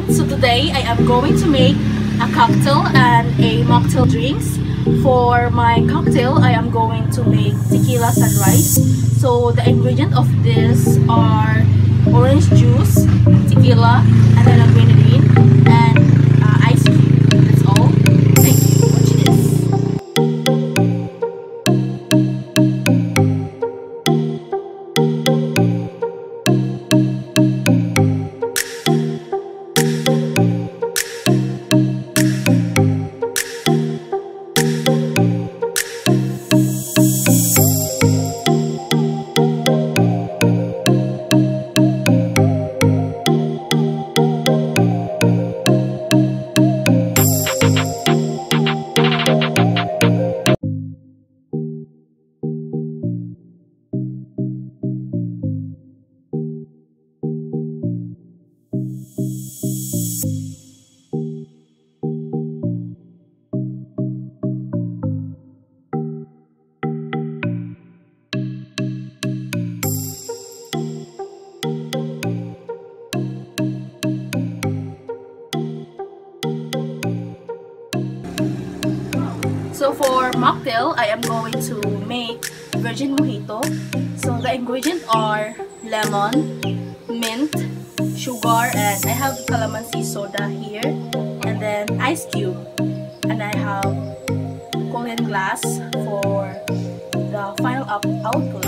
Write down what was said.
everyone. So today I am going to make a cocktail and a mocktail drinks. For my cocktail, I am going to make tequila sunrise. So the ingredients of this are orange juice, tequila, and then a grenadine and ice cube. That's all. Thank you. Watch this. So for mocktail, I am going to make virgin mojito. So the ingredients are lemon, mint, sugar, and I have calamansi soda here, and then ice cube, and I have cooling glass for the final output.